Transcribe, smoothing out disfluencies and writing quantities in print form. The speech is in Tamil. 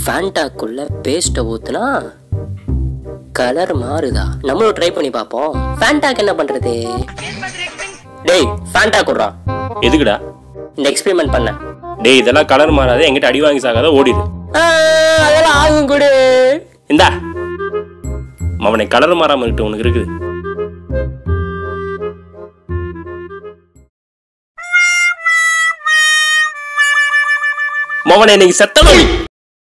ஃபேண்டாக்குள்ள பேஸ்ட்டை ஊத்துனா கலர் மாறுதா? நம்மளும் ட்ரை பண்ணி பார்ப்போம். ஃபேண்டாக்கு என்ன பண்றது? டேய் ஃபேண்டா குடுறா. எதுக்குடா இந்த எக்ஸ்பெரிமெண்ட் பண்ண? டேய் இதெல்லாம் கலர் மாறாத, எங்கிட்ட அடி வாங்கி சாகாத, ஓடிடு. அதெல்லாம் ஆகும் கூட. இந்தா அவனை கலர் மாறாம இருக்கு உனக்கு இருக்குது. மவனை இன்னைக்கு செத்தவன்.